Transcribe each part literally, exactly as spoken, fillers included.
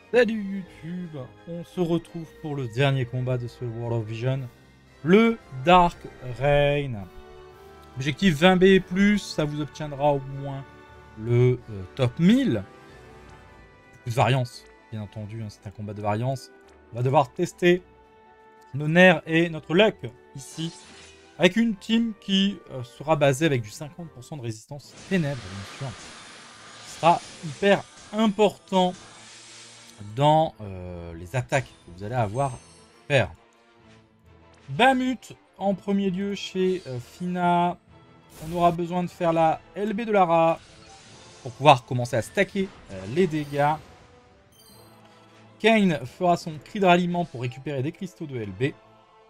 Salut YouTube, on se retrouve pour le dernier combat de ce World of Vision, le Dark Reign. Objectif vingt B et plus, ça vous obtiendra au moins le euh, top mille. Beaucoup de variance, bien entendu, hein, c'est un combat de variance. On va devoir tester nos nerfs et notre luck ici, avec une team qui euh, sera basée avec du cinquante pour cent de résistance ténèbres, bien sûr. Ce sera hyper important dans euh, les attaques que vous allez avoir à faire. Bahamut en premier lieu chez euh, Fina. On aura besoin de faire la L B de Lara pour pouvoir commencer à stacker euh, les dégâts. Kayn fera son cri de ralliement pour récupérer des cristaux de L B.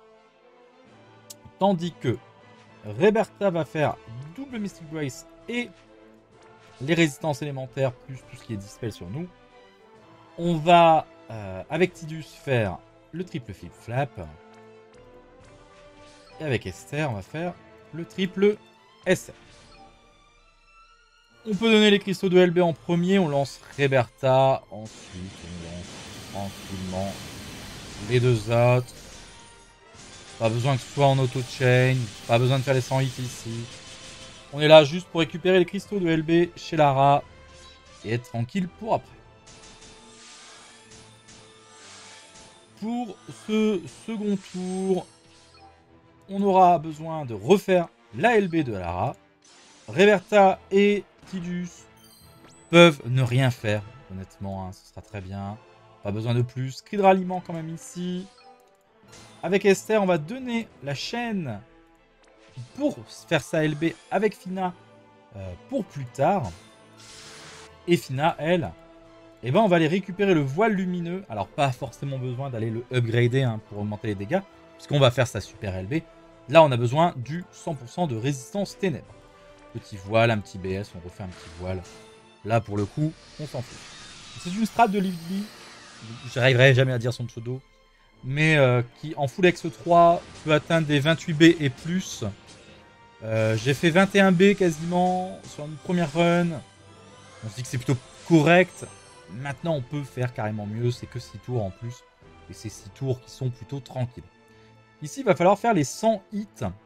Tandis que Reberta va faire double Mystic Grace et les résistances élémentaires plus tout ce qui est dispel sur nous. On va, euh, avec Tidus, faire le triple flip-flap. Et avec Esther, on va faire le triple S R. On peut donner les cristaux de L B en premier. On lance Reberta. Ensuite, on lance tranquillement les deux autres. Pas besoin que ce soit en auto-chain. Pas besoin de faire les cent hits ici. On est là juste pour récupérer les cristaux de L B chez Lara. Et être tranquille pour après. Pour ce second tour, on aura besoin de refaire la L B de Lara. Reberta et Tidus peuvent ne rien faire, honnêtement, hein, ce sera très bien. Pas besoin de plus. Cri de ralliement quand même ici. Avec Esther, on va donner la chaîne pour faire sa L B avec Fina euh, pour plus tard. Et Fina, elle, eh ben on va aller récupérer le voile lumineux. Alors, pas forcément besoin d'aller le upgrader hein, pour augmenter les dégâts, puisqu'on va faire sa super L B. Là, on a besoin du cent pour cent de résistance ténèbres. Petit voile, un petit B S, on refait un petit voile. Là, pour le coup, on s'en fout. C'est une strat de Lively, j'arriverai jamais à dire son pseudo, mais euh, qui, en full X trois, peut atteindre des vingt-huit B et plus. Euh, J'ai fait vingt et un B quasiment sur une première run. On se dit que c'est plutôt correct. Maintenant, on peut faire carrément mieux. C'est que six tours en plus. Et c'est six tours qui sont plutôt tranquilles. Ici, il va falloir faire les cent hits.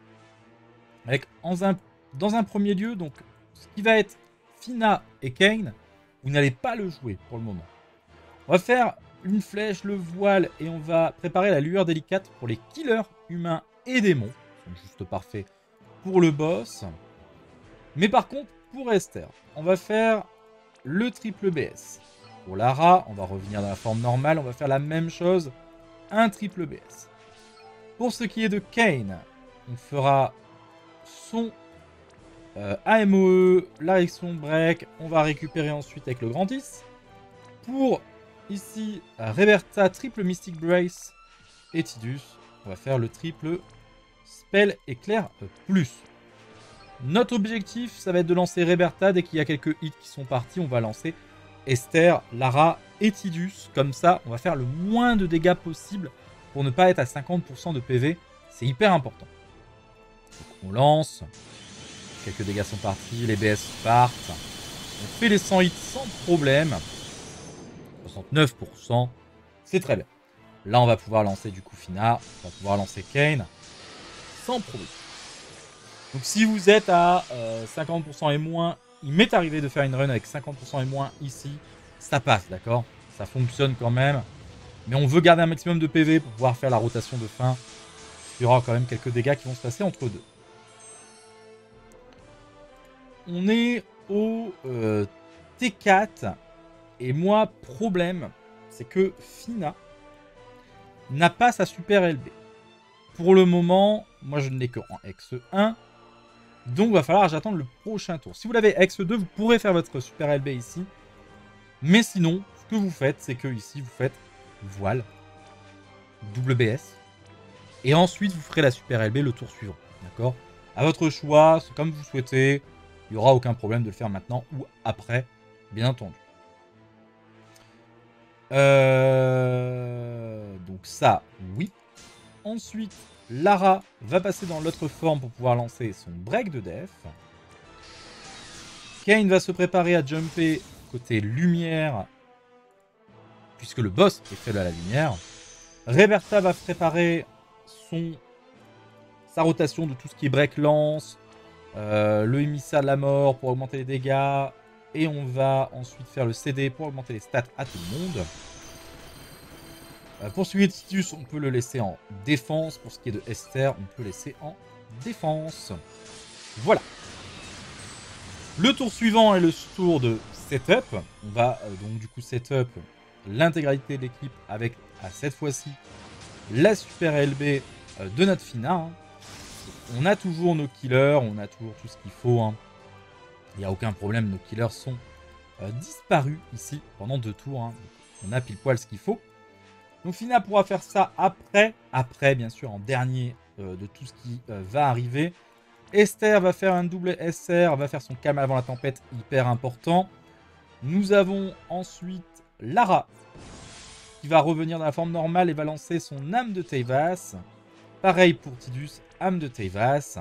Avec, dans un, dans un premier lieu, donc, ce qui va être Fina et Kayn, vous n'allez pas le jouer pour le moment. On va faire une flèche, le voile, et on va préparer la lueur délicate pour les killers humains et démons. Ils sont juste parfaits pour le boss. Mais par contre, pour Esther, on va faire le triple B S. Pour Lara, on va revenir dans la forme normale, on va faire la même chose, un triple B S. Pour ce qui est de Kayn, on fera son euh, A M O E, la réaction break, on va récupérer ensuite avec le grand dix. Pour ici, Reberta, triple Mystic Brace et Tidus, on va faire le triple Spell Éclair plus. Notre objectif, ça va être de lancer Reberta. Dès qu'il y a quelques hits qui sont partis, on va lancer Esther, Lara et Tidus. Comme ça, on va faire le moins de dégâts possible pour ne pas être à cinquante pour cent de P V. C'est hyper important. Donc, on lance. Quelques dégâts sont partis. Les B S partent. On fait les cent hits sans problème. soixante-neuf pour cent. C'est très bien. Là, on va pouvoir lancer du coup Fina. On va pouvoir lancer Kayn. Sans problème. Donc si vous êtes à euh, cinquante pour cent et moins, il m'est arrivé de faire une run avec cinquante pour cent et moins ici. Ça passe, d'accord? Ça fonctionne quand même. Mais on veut garder un maximum de P V pour pouvoir faire la rotation de fin. Il y aura quand même quelques dégâts qui vont se passer entre deux. On est au euh, T quatre. Et moi, problème, c'est que Fina n'a pas sa super L B. Pour le moment, moi je ne l'ai que en X un. Donc, il va falloir j'attendre le prochain tour. Si vous l'avez X deux, vous pourrez faire votre super L B ici. Mais sinon, ce que vous faites, c'est que ici, vous faites voile, double B S. Et ensuite, vous ferez la super L B le tour suivant. D'accord? À votre choix, c'est comme vous souhaitez. Il n'y aura aucun problème de le faire maintenant ou après, bien entendu. Euh... Donc ça, oui. Ensuite, Lara va passer dans l'autre forme pour pouvoir lancer son break de def. Kayn va se préparer à jumper côté lumière puisque le boss est fait de la lumière. Reberta va préparer son, sa rotation de tout ce qui est break-lance, euh, le émissaire de la mort pour augmenter les dégâts, et on va ensuite faire le C D pour augmenter les stats à tout le monde. Euh, pour celui de Tidus, on peut le laisser en défense. Pour ce qui est de Esther, on peut laisser en défense. Voilà. Le tour suivant est le tour de setup. On va euh, donc du coup setup l'intégralité de l'équipe avec, à cette fois-ci, la super L B euh, de notre Fina. Hein. On a toujours nos killers, on a toujours tout ce qu'il faut. Hein. Il n'y a aucun problème, nos killers sont euh, disparus ici pendant deux tours. Hein. On a pile poil ce qu'il faut. Donc Fina pourra faire ça après, après bien sûr en dernier euh, de tout ce qui euh, va arriver. Esther va faire un double S R, va faire son calme avant la tempête, hyper important. Nous avons ensuite Lara, qui va revenir dans la forme normale et va lancer son âme de Teyvat. Pareil pour Tidus, âme de Teyvat.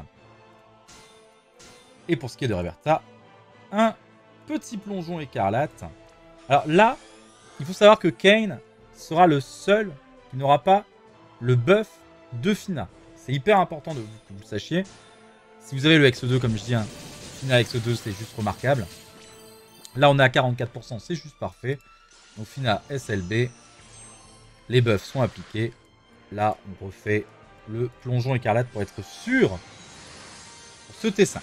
Et pour ce qui est de Reberta, un petit plongeon écarlate. Alors là, il faut savoir que Kain sera le seul qui n'aura pas le buff de Fina. C'est hyper important de, que vous le sachiez. Si vous avez le X deux, comme je dis, hein, Fina X deux, c'est juste remarquable. Là, on est à quarante-quatre pour cent, c'est juste parfait. Donc Fina S L B, les buffs sont appliqués. Là, on refait le plongeon écarlate pour être sûr pour ce T cinq.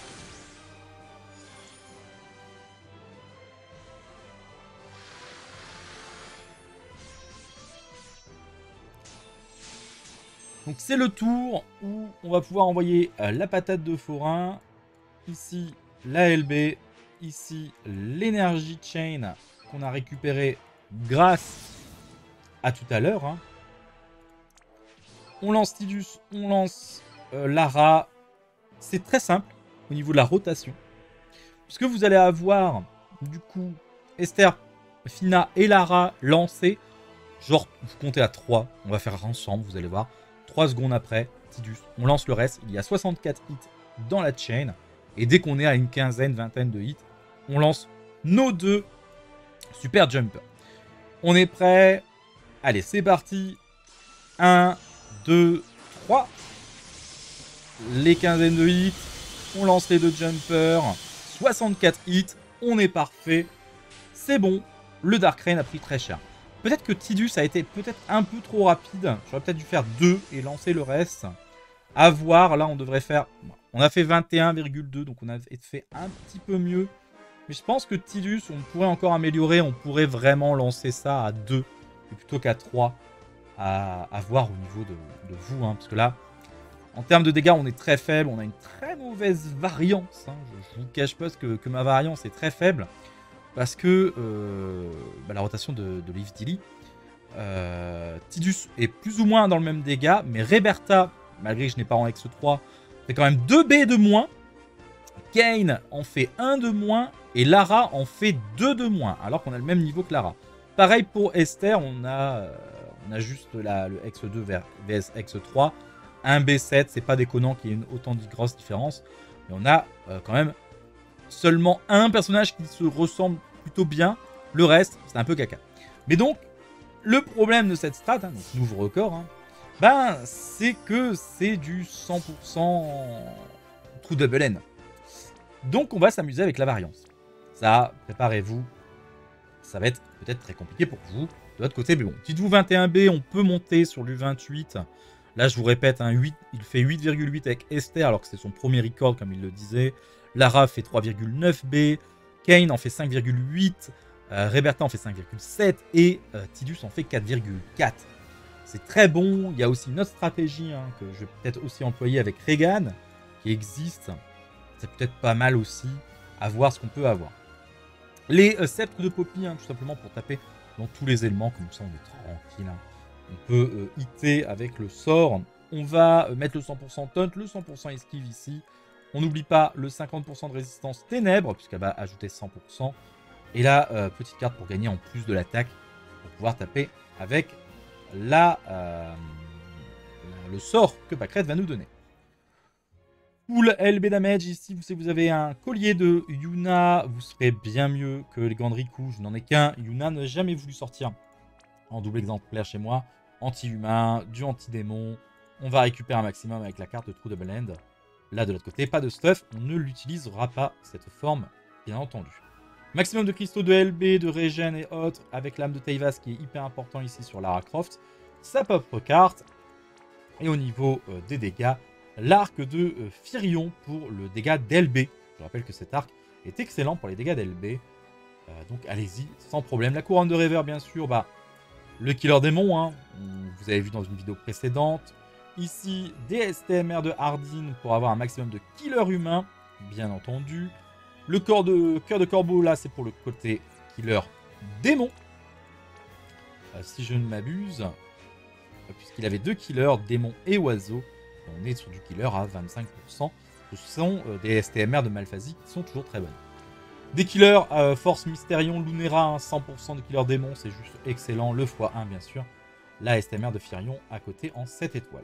Donc c'est le tour où on va pouvoir envoyer euh, la patate de forain. Ici, la L B. Ici, l'énergie chain qu'on a récupéré grâce à tout à l'heure. Hein. On lance Tidus, on lance euh, Lara. C'est très simple au niveau de la rotation. Puisque vous allez avoir, du coup, Esther, Fina et Lara lancés. Genre, vous comptez à trois. On va faire ensemble, vous allez voir. trois secondes après, Tidus, on lance le reste. Il y a soixante-quatre hits dans la chain. Et dès qu'on est à une quinzaine, vingtaine de hits, on lance nos deux super jumpers. On est prêt. Allez, c'est parti. un, deux, trois. Les quinzaines de hits. On lance les deux jumpers. soixante-quatre hits. On est parfait. C'est bon. Le Dark Rain a pris très cher. Peut-être que Tidus a été peut-être un peu trop rapide. J'aurais peut-être dû faire deux et lancer le reste. À voir. Là, on devrait faire... On a fait vingt et un virgule deux. Donc, on a fait un petit peu mieux. Mais je pense que Tidus, on pourrait encore améliorer. On pourrait vraiment lancer ça à deux. Plutôt qu'à trois. À, à voir au niveau de, de vous. Hein, parce que là, en termes de dégâts, on est très faible. On a une très mauvaise variance. Hein. Je ne vous cache pas que, que ma variance est très faible. Parce que euh, bah, la rotation de, de Leaf Dilly, euh, Tidus est plus ou moins dans le même dégât, mais Reberta, malgré que je n'ai pas en X trois, fait quand même deux B de moins. Kain en fait un de moins et Lara en fait deux de moins, alors qu'on a le même niveau que Lara. Pareil pour Esther, on a, euh, on a juste la, le X deux vers V S X trois, un B sept, c'est pas déconnant qu'il y ait une autant de grosse différence, mais on a euh, quand même seulement un personnage qui se ressemble plutôt bien. Le reste, c'est un peu caca. Mais donc, le problème de cette strat, hein, donc nouveau record, hein, ben, c'est que c'est du cent pour cent true double N. Donc, on va s'amuser avec la variance. Ça, préparez-vous. Ça va être peut-être très compliqué pour vous. De votre côté, mais bon, dites-vous vingt et un B, on peut monter sur du vingt-huit. Là, je vous répète, hein, huit, il fait huit virgule huit avec Esther, alors que c'est son premier record, comme il le disait. Lara fait trois virgule neuf B, Kain en fait cinq virgule huit, euh, Reberta en fait cinq virgule sept et euh, Tidus en fait quatre virgule quatre. C'est très bon. Il y a aussi une autre stratégie hein, que je vais peut-être aussi employer avec Regan qui existe. C'est peut-être pas mal aussi à voir ce qu'on peut avoir. Les euh, sceptres de Poppy, hein, tout simplement pour taper dans tous les éléments, comme ça on est tranquille. Hein. On peut euh, hitter avec le sort. On va euh, mettre le cent pour cent taunt, le cent pour cent esquive ici. On n'oublie pas le cinquante pour cent de résistance ténèbres, puisqu'elle va ajouter cent pour cent. Et la euh, petite carte pour gagner en plus de l'attaque, pour pouvoir taper avec la, euh, le sort que Pâquerette va nous donner. Full L B damage, ici vous, vous avez un collier de Yuna, vous serez bien mieux que les gants de Riku. Je n'en ai qu'un, Yuna n'a jamais voulu sortir en double exemplaire chez moi. Anti-humain, du anti-démon. On va récupérer un maximum avec la carte de True Double End. Là, de l'autre côté, pas de stuff. On ne l'utilisera pas, cette forme, bien entendu. Maximum de cristaux de L B, de régène et autres, avec l'âme de Teyvat, qui est hyper important ici sur Lara Croft. Sa propre carte. Et au niveau euh, des dégâts, l'arc de euh, Firion pour le dégât d'L B. Je rappelle que cet arc est excellent pour les dégâts d'L B. Euh, donc allez-y, sans problème. La couronne de Rever, bien sûr, bah, le killer démon, hein, vous avez vu dans une vidéo précédente. Ici, des S T M R de Hardin pour avoir un maximum de killer humain, bien entendu. Le corps de cœur de corbeau, là, c'est pour le côté killer démon. Euh, si je ne m'abuse, puisqu'il avait deux killers, démon et oiseau. On est sur du killer à vingt-cinq pour cent. Ce sont euh, des S T M R de Malphasie qui sont toujours très bonnes. Des killers, euh, Force Mystérion, Lunera, hein, cent pour cent de killer démon, c'est juste excellent. Le fois un, bien sûr. La S T M R de Firion à côté en sept étoiles.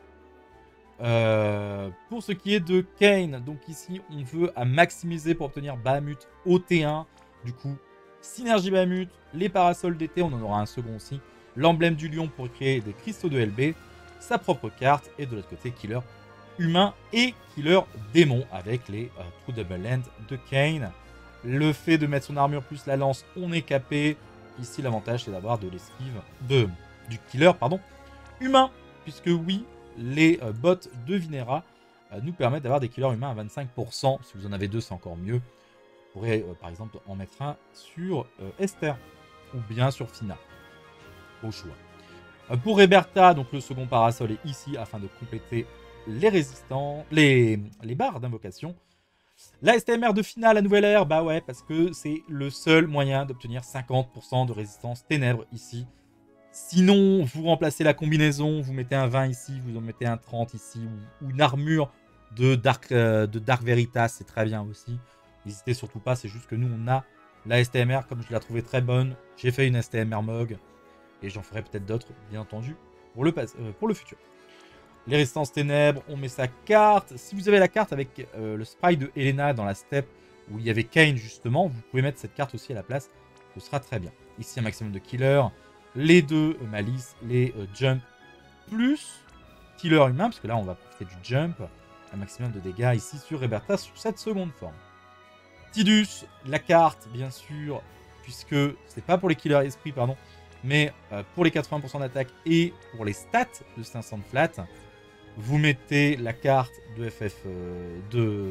Euh, pour ce qui est de Kain, donc ici, on veut à maximiser pour obtenir Bahamut au T un. Du coup, synergie Bahamut, les parasols d'été, on en aura un second aussi. L'emblème du lion pour créer des cristaux de L B. Sa propre carte. Et de l'autre côté, killer humain et killer démon avec les euh, True Double End de Kain. Le fait de mettre son armure plus la lance, on est capé. Ici, l'avantage, c'est d'avoir de l'esquive de du killer, pardon, humain. Puisque oui, les euh, bots de Vinera euh, nous permettent d'avoir des killers humains à vingt-cinq pour cent. Si vous en avez deux, c'est encore mieux. Vous pourrez, euh, par exemple, en mettre un sur euh, Esther ou bien sur Fina. Au choix. Euh, pour Reberta, donc le second parasol est ici afin de compléter les résistants, les, les barres d'invocation. La S T M R de Fina, la nouvelle ère, bah ouais, parce que c'est le seul moyen d'obtenir cinquante pour cent de résistance ténèbres ici. Sinon, vous remplacez la combinaison, vous mettez un vingt ici, vous en mettez un trente ici, ou, ou une armure de Dark, euh, de Dark Veritas, c'est très bien aussi. N'hésitez surtout pas, c'est juste que nous, on a la S T M R, comme je la trouvais très bonne. J'ai fait une S T M R Mog, et j'en ferai peut-être d'autres, bien entendu, pour le, euh, pour le futur. Les résistances ténèbres, on met sa carte. Si vous avez la carte avec euh, le sprite de Helena dans la steppe, où il y avait Kain justement, vous pouvez mettre cette carte aussi à la place, ce sera très bien. Ici, un maximum de killers. Les deux euh, malice, les euh, jump, plus killer humain, parce que là, on va profiter du jump. Un maximum de dégâts ici sur Reberta, sur cette seconde forme. Tidus, la carte, bien sûr, puisque c'est pas pour les killers esprit, pardon, mais euh, pour les quatre-vingts pour cent d'attaque et pour les stats de cinq cents de flat, vous mettez la carte de F F euh, de...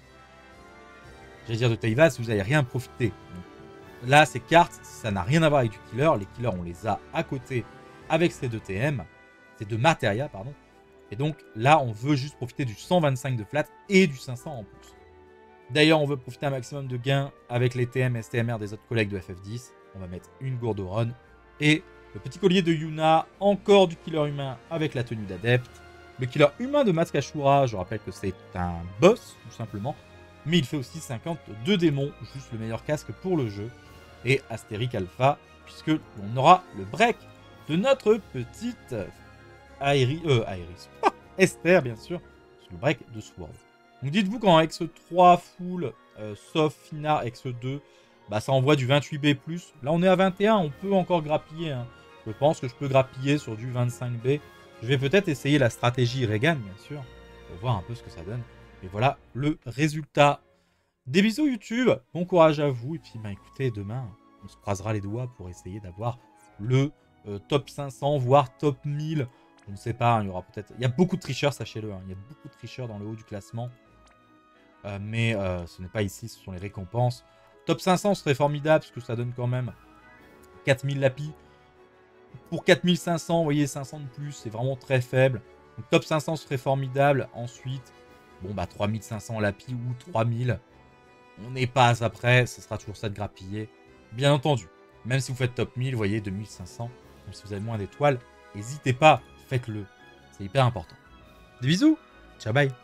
J'allais dire de Teyvat, vous n'allez rien profiter. Donc, là, ces cartes, ça n'a rien à voir avec du killer. Les killers, on les a à côté avec ces deux T M. Ces deux Materia, pardon. Et donc, là, on veut juste profiter du cent vingt-cinq de flat et du cinq cents en plus. D'ailleurs, on veut profiter un maximum de gains avec les T M et S T M R des autres collègues de F F dix. On va mettre une gourde au run. Et le petit collier de Yuna, encore du killer humain avec la tenue d'adepte. Le killer humain de Maskashura, je rappelle que c'est un boss, tout simplement. Mais il fait aussi cinquante-deux démons, juste le meilleur casque pour le jeu. Et Astérique Alpha, puisque l'on aura le break de notre petite Aéris, euh, Aéris. Esther, bien sûr, sur le break de Sword. Donc dites-vous qu'en X trois full, euh, sauf Fina X deux, bah, ça envoie du vingt-huit B plus. Là, on est à vingt et un, on peut encore grappiller. Hein. Je pense que je peux grappiller sur du vingt-cinq B. Je vais peut-être essayer la stratégie Regan, bien sûr, pour voir un peu ce que ça donne. Et voilà le résultat. Des bisous YouTube, bon courage à vous. Et puis, bah, écoutez, demain, on se croisera les doigts pour essayer d'avoir le euh, top cinq cents, voire top mille. Je ne sais pas, hein, il y aura peut-être... Il y a beaucoup de tricheurs, sachez-le. Hein, il y a beaucoup de tricheurs dans le haut du classement. Euh, mais euh, ce n'est pas ici, ce sont les récompenses. Top cinq cents serait formidable, parce que ça donne quand même quatre mille lapis. Pour quatre mille cinq cents, vous voyez, cinq cents de plus, c'est vraiment très faible. Donc top cinq cents serait formidable. Ensuite, bon bah trois mille cinq cents lapis ou trois mille. On n'est pas après, ce sera toujours ça de grappiller. Bien entendu, même si vous faites top mille, vous voyez, deux mille cinq cents. Même si vous avez moins d'étoiles, n'hésitez pas, faites-le. C'est hyper important. Des bisous, ciao, bye.